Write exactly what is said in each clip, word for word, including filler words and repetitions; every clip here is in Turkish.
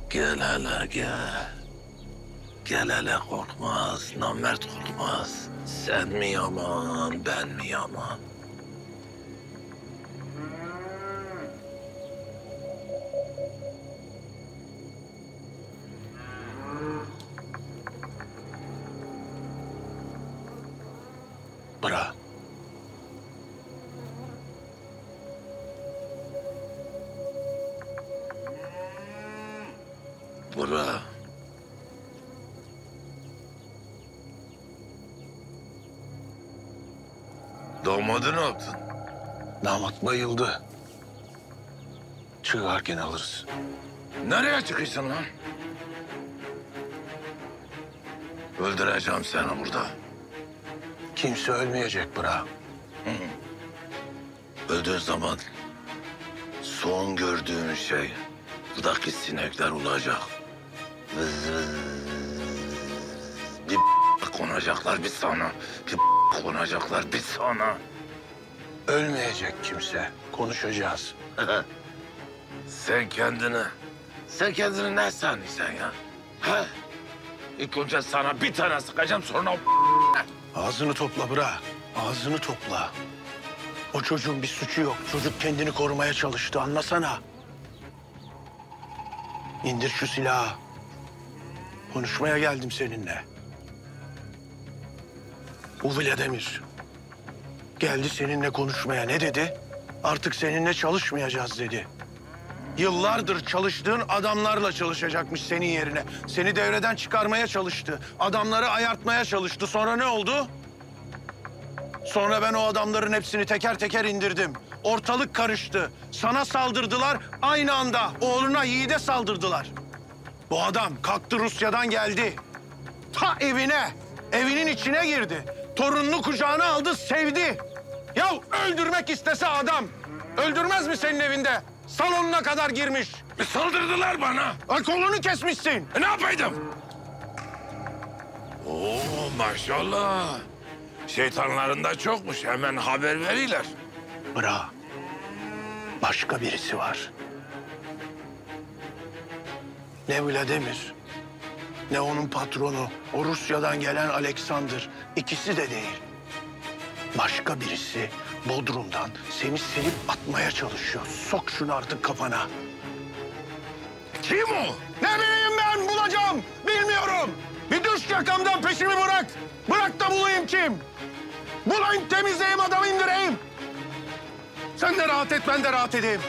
Gel hele gel. Gel hele korkmaz, namert korkmaz. Sen mi yaman, ben mi yaman? Bırak. Bırak. Damadı ne yaptın? Damat bayıldı. Çıkarken alırız. Nereye çıkıyorsun lan? Öldüreceğim seni burada. Kimse ölmeyecek bırak. Öldüğün zaman son gördüğün şey buradaki sinekler olacak. Vız vız. Bir konacaklar bir sana. Bir konacaklar bir sana. Ölmeyecek kimse. Konuşacağız. Sen kendini, sen kendini ne sanıyorsun ya? Ha? İlk önce sana bir tane sıkacağım sonra o... Ağzını topla bırak. Ağzını topla. O çocuğun bir suçu yok. Çocuk kendini korumaya çalıştı. Anlasana. İndir şu silahı. Konuşmaya geldim seninle. Bu Vladimir geldi seninle konuşmaya. Ne dedi? Artık seninle çalışmayacağız dedi. Yıllardır çalıştığın adamlarla çalışacakmış senin yerine. Seni devreden çıkarmaya çalıştı. Adamları ayartmaya çalıştı. Sonra ne oldu? Sonra ben o adamların hepsini teker teker indirdim. Ortalık karıştı. Sana saldırdılar. Aynı anda oğluna Yiğit'e saldırdılar. Bu adam kalktı Rusya'dan geldi. Ta evine, evinin içine girdi. Torununu kucağına aldı, sevdi. Ya öldürmek istese adam, öldürmez mi senin evinde? Salonuna kadar girmiş. E, saldırdılar bana. Ay, kolunu kesmişsin. E, ne yapaydım? Oo maşallah. Şeytanlarında çokmuş. Hemen haber verirler. Bırak. Başka birisi var. Ne Vladimir, ne onun patronu, o Rusya'dan gelen Alexander. İkisi de değil. Başka birisi Bodrum'dan seni silip atmaya çalışıyor. Sok şunu artık kafana. Kim o? Ne bileyim ben, bulacağım. Bilmiyorum. Bir düş yakamdan, peşimi bırak. Bırak da bulayım kim. Bulayım, temizleyeyim, adamı indireyim. Sen de rahat et, ben de rahat edeyim.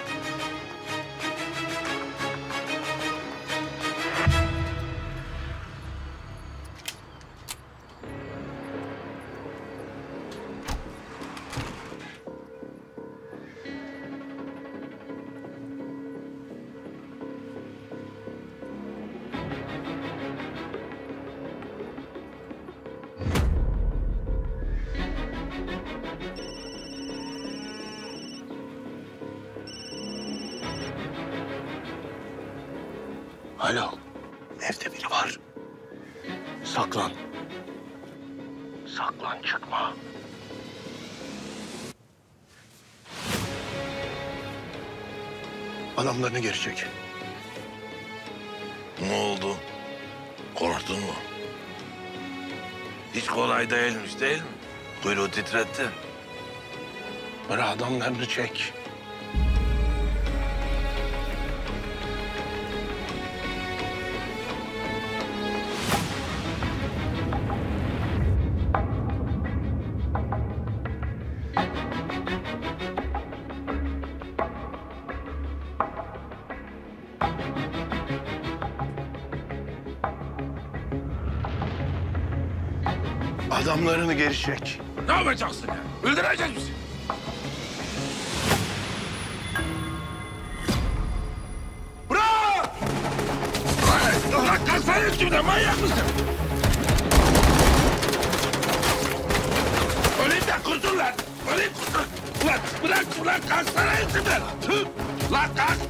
Alo, evde biri var. Saklan. Saklan, çıkma. Adamlarını geri çek. Ne oldu? Korktun mu? Hiç kolay değilmiş değil mi? Kuyruğu titretti. Bırak, adamlarını çek. Adamlarını geri çek. Ne yapacaksın ya? Öldürecek misin? Bırak! Ulan kalksana üstümden, manyak mısın? Öleyim de kurtul lan! Öleyim kurtul! Ulan bırak ulan, kalksana üstümden! Tüh! Lan kalk!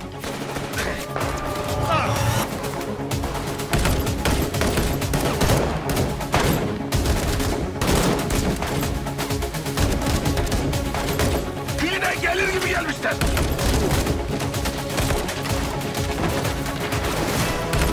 Yine gelir gibi gelmişler!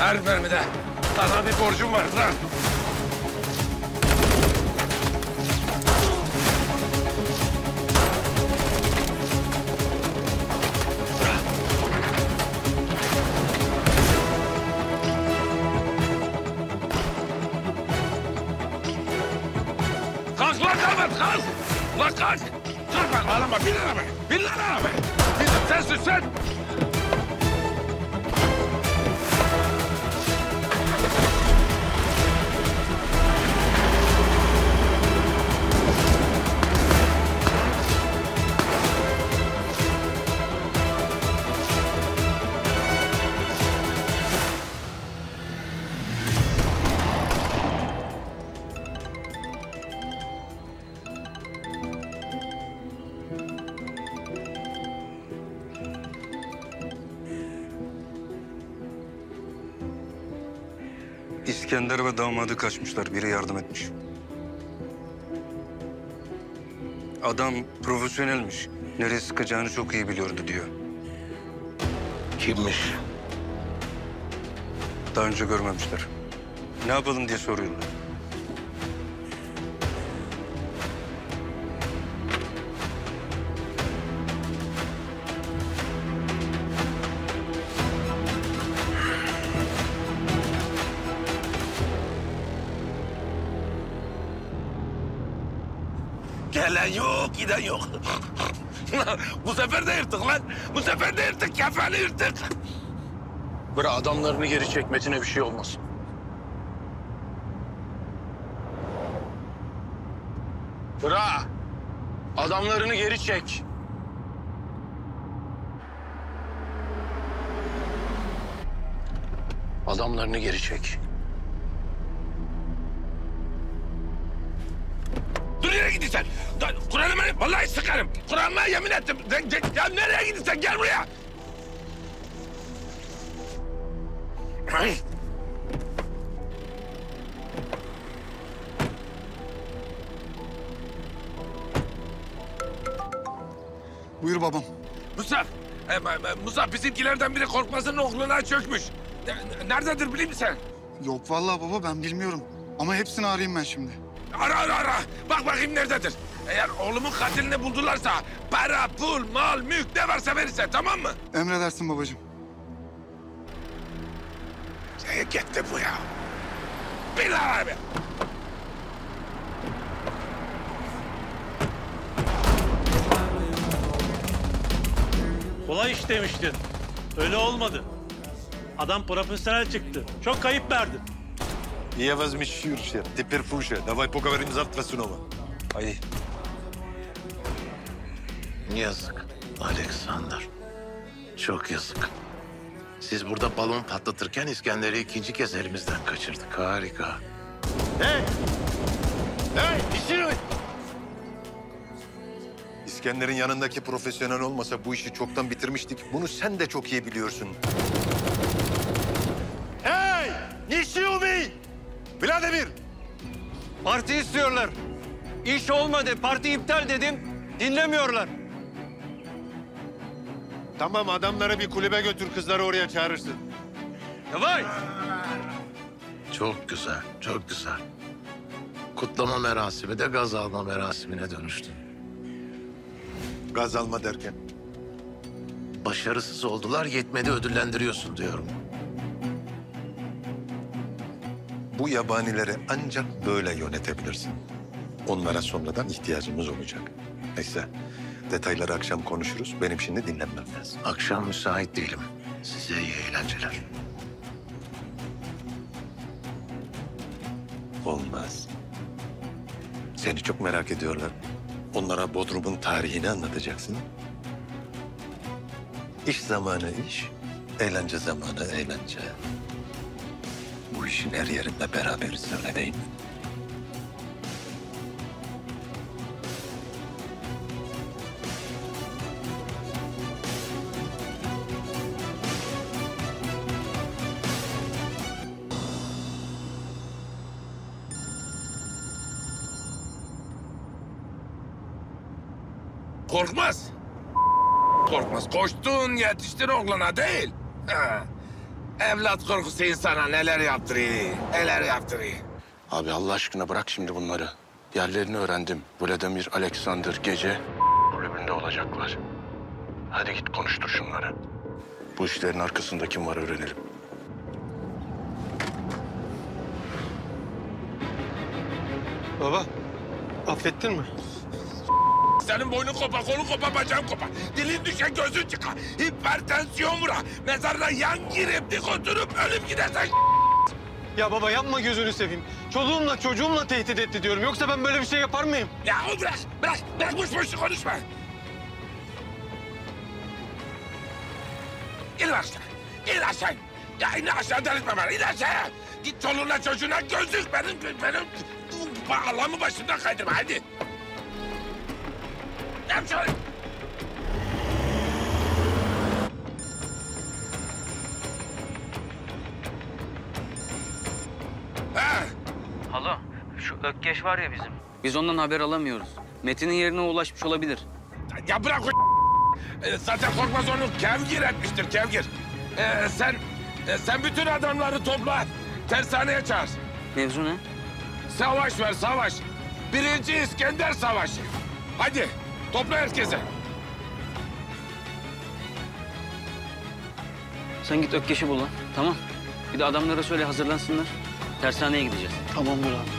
Ver mermi de. Sana bir borcum var lan. Kalk lan Ahmet, kalk! Lan kalk! Kalk bak, ağlama, bin araba! Bin lan araba! Bin, sen sür, sen! İskender ve damadı kaçmışlar. Biri yardım etmiş. Adam profesyonelmiş. Nereye sıkacağını çok iyi biliyordu diyor. Kimmiş? Daha önce görmemişler. Ne yapalım diye soruyorlar. Gelen yok, giden yok. Bu sefer de yırttık lan. Bu sefer de yırttık, kefeni yırttık. Bırak adamlarını geri çek, Metin'e bir şey olmasın. Bırak. Adamlarını geri çek. Adamlarını geri çek. Dur, nereye gidiyorsun? Kur'an'ıma vallahi sıkarım. Kur'an'ıma yemin ettim. Ya nereye gidiyorsun? Gel buraya. Ay. Buyur babam. Musa, e, e, Musa bizimkilerden biri Korkmaz'ın oğluna çökmüş. Ne- Nerededir biliyor musun? Yok vallahi baba ben bilmiyorum. Ama hepsini arayayım ben şimdi. Ara ara ara. Bak bakayım nerededir. Eğer oğlumun katilini buldularsa para, pul, mal, mülk ne varsa verirse, tamam mı? Emredersin babacığım. Şeye gitti bu ya. Bin lan abi. Kolay iş demiştin. Öyle olmadı. Adam profesyonel çıktı. Çok kayıp verdi. Я возмещу, теперь пуще. Давай поговорим завтра снова. Ay, Yazık. Alexander. Çok yazık. Siz burada balon patlatırken İskender'i ikinci kez elimizden kaçırdık. Harika. Hey! Hey! İşini! İskender'in yanındaki profesyonel olmasa bu işi çoktan bitirmiştik. Bunu sen de çok iyi biliyorsun. Hey! Nişiumi! Vladimir! parti istiyorlar. İş olmadı. Parti iptal dedim. Dinlemiyorlar. Tamam, adamları bir kulübe götür, kızları oraya çağırırsın. Vay! Çok güzel, çok güzel. Kutlama merasimi de gaz alma merasimine dönüştü. Gaz alma derken. Başarısız oldular, yetmedi ödüllendiriyorsun diyorum. Bu yabanileri ancak böyle yönetebilirsin. Onlara sonradan ihtiyacımız olacak. Neyse, detayları akşam konuşuruz. Benim şimdi dinlenmem lazım. Akşam müsait değilim. Size iyi eğlenceler. Olmaz. Seni çok merak ediyorlar. Onlara Bodrum'un tarihini anlatacaksın. İş zamanı iş, eğlence zamanı eğlence. Bu işin her yerinde beraberiz, öyle değil mi? Korkmaz. Korkmaz. Koştun, yetiştin oğluna değil. Ha. Evlat korkusu insana neler yaptırıyor, neler yaptırıyor. Abi Allah aşkına bırak şimdi bunları. Yerlerini öğrendim. Vladimir Alexander gece kulübünde olacaklar. Hadi git konuştur şunları. Bu işlerin arkasında kim var öğrenelim. Baba, affettin mi? Senin boynun kopa, kolun kopa, bacağın kopa. Dilin düşe, gözün çıka. Hipertansiyon vura. Mezarına yan girip dik oturup ölüp gidersen. Ya baba yapma gözünü seveyim. Çoluğumla çocuğumla tehdit etti diyorum. Yoksa ben böyle bir şey yapar mıyım? Ya o bırak, bırak, bırak boş boş konuşma. İn aşağı, in aşağı. Ya in aşağı delirtme beni, in aşağı. Git çoluğuna çocuğuna gözlük benim, benim Allah'ımı başımdan kaydırma hadi. Yap şöyle. Ha. Alo, şu Ökkeş var ya bizim. Biz ondan haber alamıyoruz. Metin'in yerine ulaşmış olabilir. Ya bırak o ee, zaten Korkmaz onu kevgir etmiştir, kevgir. Ee, sen, e, sen bütün adamları topla, tersaneye çağır. Mevzu ne? Savaş ver, savaş. Birinci İskender Savaşı. Hadi, topla herkese. Sen git Ökkeş'i bul lan, tamam. Bir de adamlara söyle hazırlansınlar. Tersaneye gideceğiz. Tamamdır abi.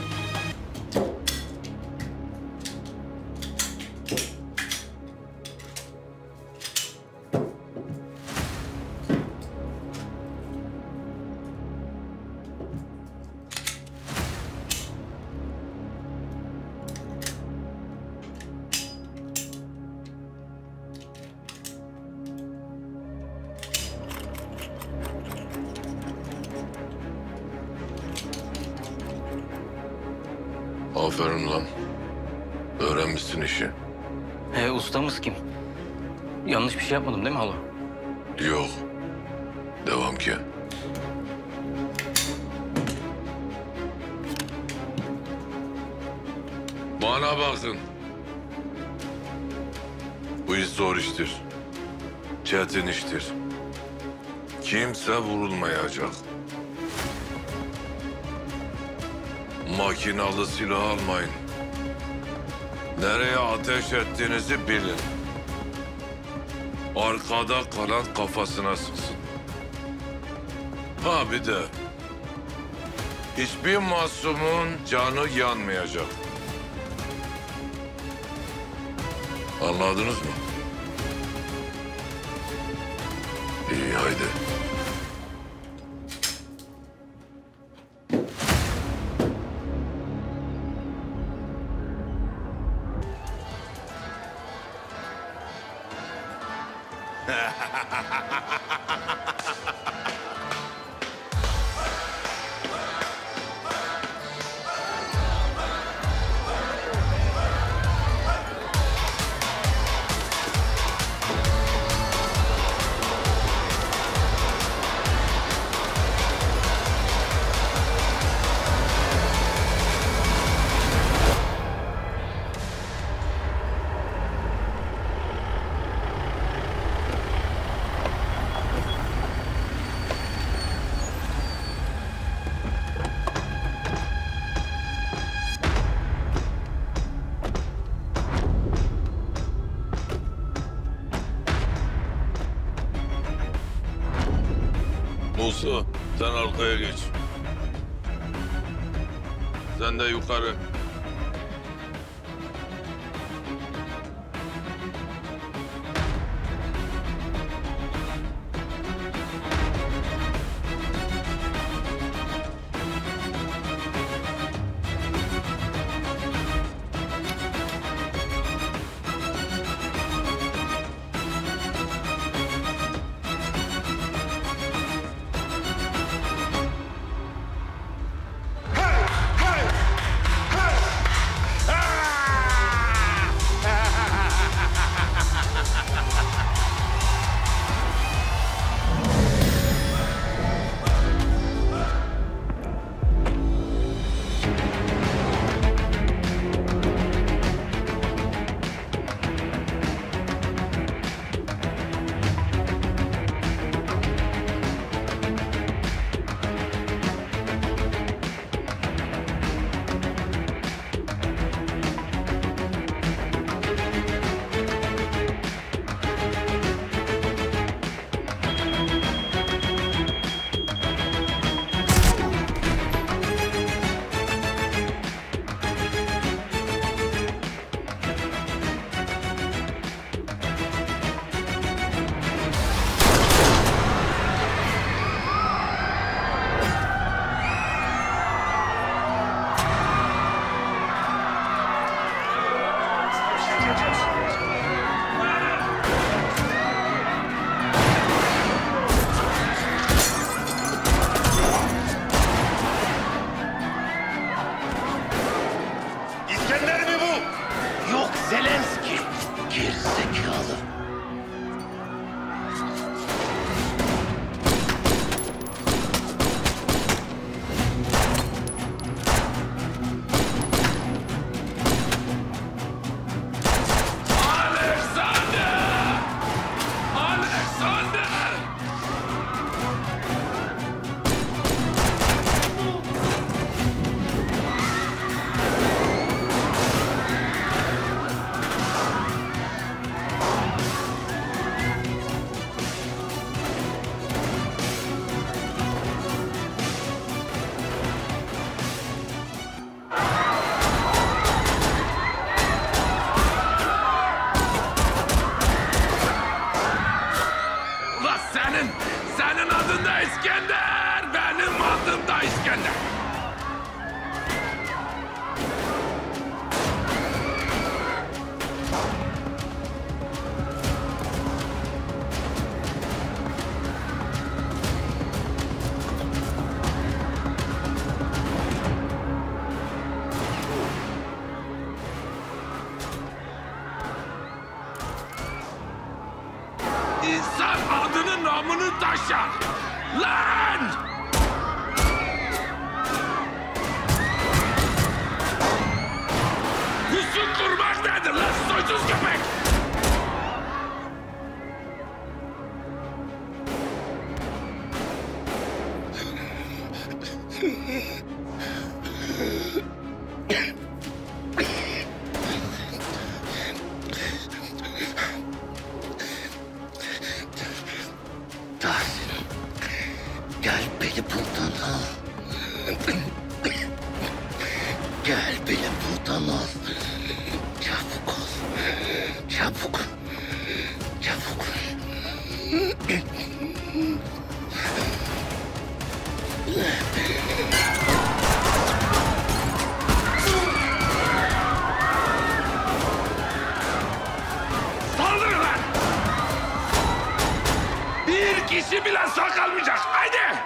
Aferin lan. Öğrenmişsin işi. He, ustamız kim? Yanlış bir şey yapmadım değil mi hala? Yok. Devam ki. Bana bakın. Bu iş zor iştir. Çetin iştir. Kimse vurulmayacak. Makinalı silah almayın. Nereye ateş ettiğinizi bilin. Arkada kalan kafasına sıksın. Ha bir de hiçbir masumun canı yanmayacak. Anladınız mı? İyi haydi. Musa, sen arkaya geç. Sen de yukarı. Allah'ın namını taşar. Lan! Hüsnü kurmak nedir lan soysuz köpek? Tahsin, gel beni buradan al. Gel beni buradan al. Çabuk ol. Çabuk. Çabuk. Saldırın lan! Bir kişi bile sağ kalmayacak. Haydi!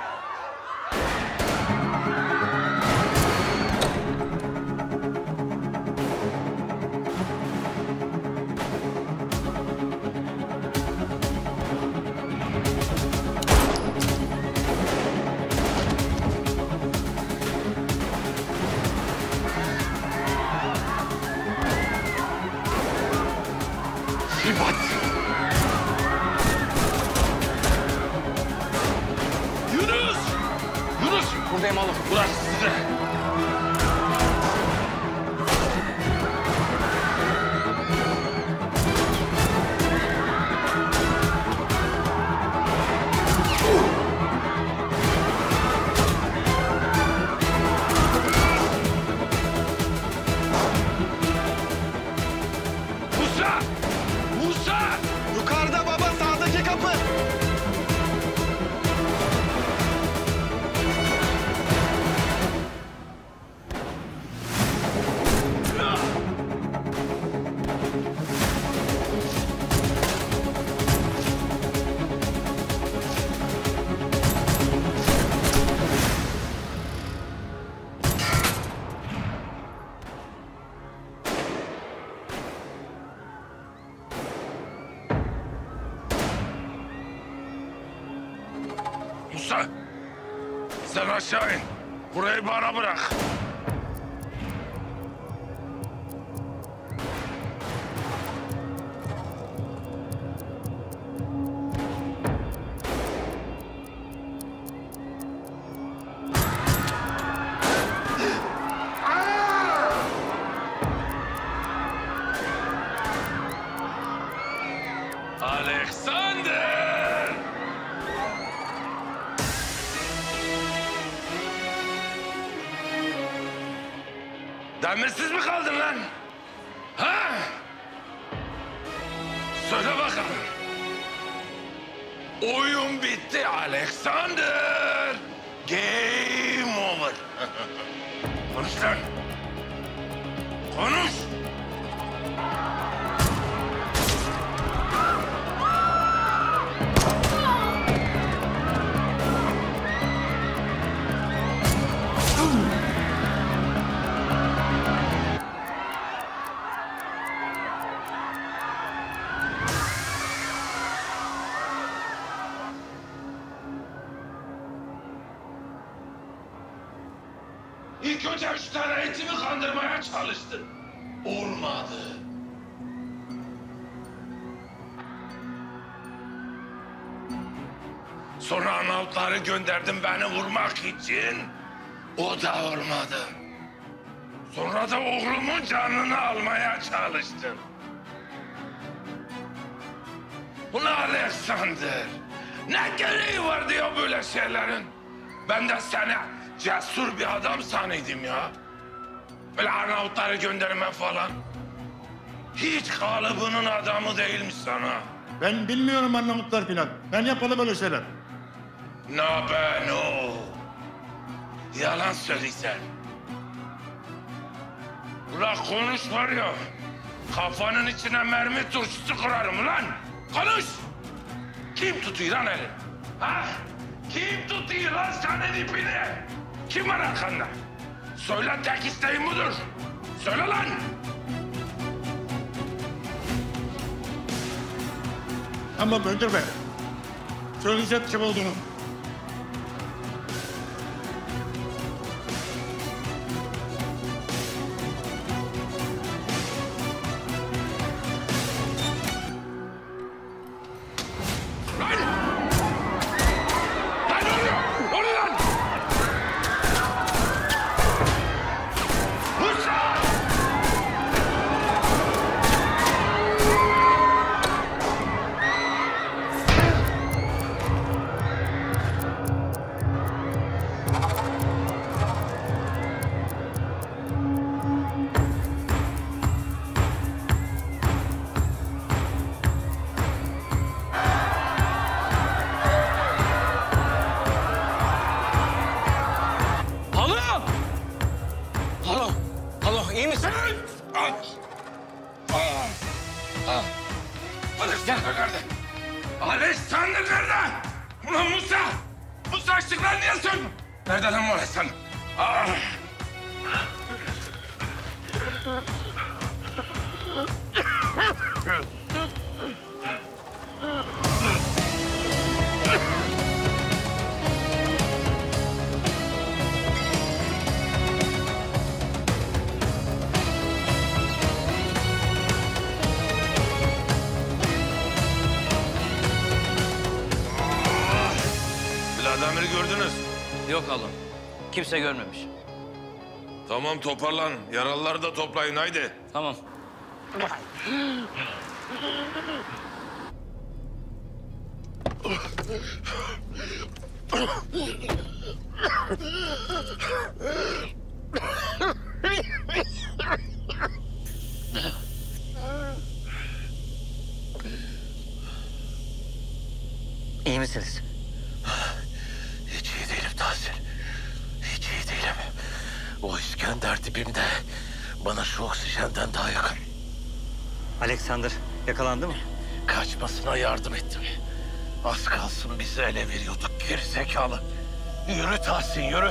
İbat! Yunus! Yunus! Buradayım oğlum. Burası size. Musa! Musa! Yukarıda baba, sağdaki kapı. Musa! Sen aşağı in. Burayı bana bırak. Alexander! Demirsiz mi kaldın lan? Ha? Söyle bakalım. Oyun bitti Alexander. Game over. Konuş lan. Konuş. İlk önce üç tane etimi kandırmaya çalıştın. Olmadı. Sonra Arnavutları gönderdim beni vurmak için. O da olmadı. Sonra da oğlumun canını almaya çalıştın. Ulan Alexander, ne gereği vardı ya böyle şeylerin? Ben de seni cesur bir adam sanıyordum ya. Böyle Arnavutları gönderme falan. Hiç kalıbının adamı değilmiş sana. Ben bilmiyorum Arnavutlar filan. Ben yapmadım öyle şeyler. Ne ben o? Yalan söylesen. Ulan konuş var ya. Kafanın içine mermi turşusu kırarım lan. Konuş. Kim tutuyor lan elini? Ha? Kim tutuyor lan senin ipini? Kim var arkanda? Söyle tek isteğin budur. Söyle lan. Ama müdür bey, Söyleyeceğim kim olduğunu. Alexander nerede? Alexander nerede? Ulan Musa! Musa açlıklar niye söndü? Nerede lan bu Alexander? Ah! Vladimir'i gördünüz. Yok oğlum. Kimse görmemiş. Tamam toparlanın. Yaralıları da toplayın haydi. Tamam. İyi misiniz? Hiç iyi değilim Tahsin. Hiç iyi değilim. O İskender dibimde. Bana şu oksijenden daha yakın. Alexander yakalandı mı? Kaçmasına yardım ettim. Az kalsın bizi ele veriyorduk gerizekalı. Yürü Tahsin yürü.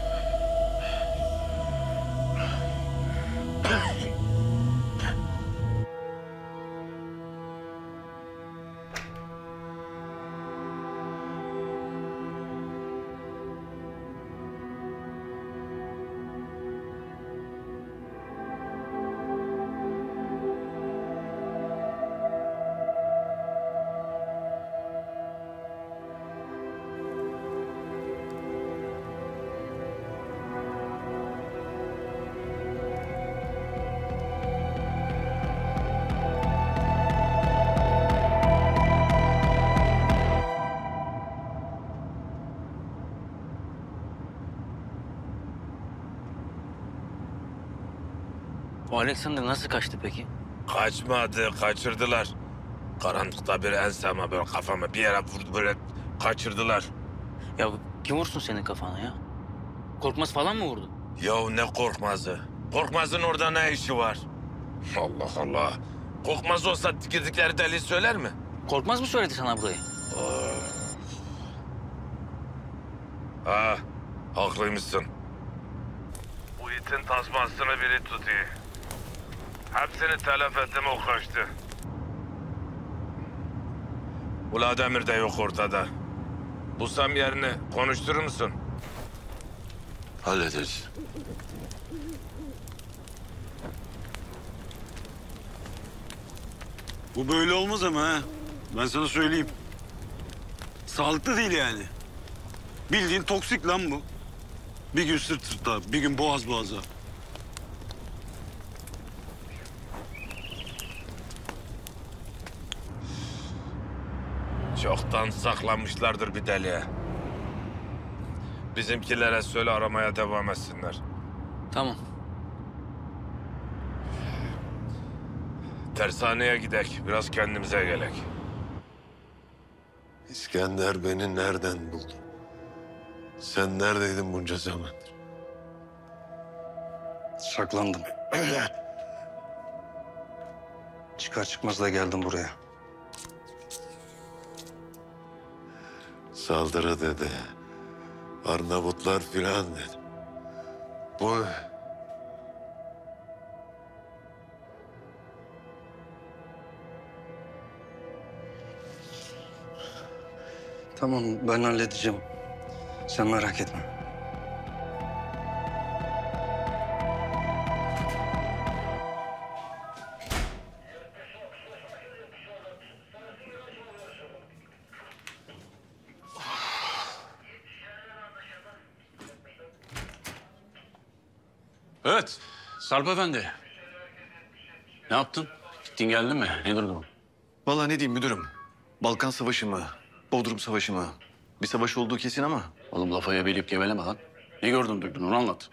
O Alexander nasıl kaçtı peki? Kaçmadı, kaçırdılar. Karanlıkta bir enseme böyle kafama bir yere vurdu böyle kaçırdılar. Ya kim vursun senin kafana ya? Korkmaz falan mı vurdu? Ya ne Korkmaz'ı? Korkmaz'ın orada ne işi var? Allah Allah. Korkmaz olsa girdikleri deliği söyler mi? Korkmaz mı söyledi sana burayı? Ha, haklıymışsın. Bu itin tasmasını biri tutuyor. Hepsini telef ettim o kaçtı. Vladimir de yok ortada. Bulsam yerini konuşturur musun? Hallederiz. Bu böyle olmaz ama ha. Ben sana söyleyeyim. Sağlıklı değil yani. Bildiğin toksik lan bu. Bir gün sırt sırta, bir gün boğaz boğaza. Çoktan saklamışlardır bir deliğe. Bizimkilere söyle aramaya devam etsinler. Tamam. Tersaneye gidek, biraz kendimize gelek. İskender beni nereden buldu? Sen neredeydin bunca zamandır? Saklandım. Çıkar çıkmaz da geldim buraya. Saldırı dedi. Arnavutlar filan dedi. Bu... Tamam ben halledeceğim. Sen merak etme. Evet, Sarp Efendi. Ne yaptın? Gittin geldin mi? Ne durum? Vallahi ne diyeyim müdürüm? Balkan Savaşı mı? Bodrum Savaşı mı? Bir savaş olduğu kesin ama. Oğlum lafa yebeleyip geveleme lan. Ne gördün duydun onu anlat.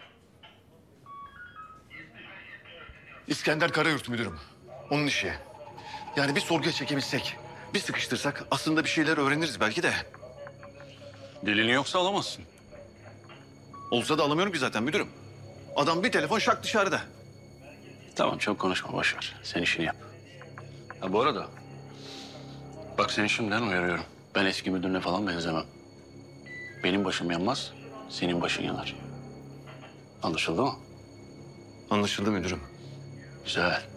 İskender Karayurt müdürüm. Onun işi. Yani bir sorguya çekebilsek, bir sıkıştırsak aslında bir şeyler öğreniriz belki de. Delilin yoksa alamazsın. Olsa da alamıyorum ki zaten müdürüm. Adam bir telefon şak dışarıda. Tamam çok konuşma boş ver. Sen işini yap. Ha bu arada bak seni şimdiden uyarıyorum. Ben eski müdürüne falan benzemem. Benim başım yanmaz, senin başın yanar. Anlaşıldı mı? Anlaşıldı müdürüm. Güzel.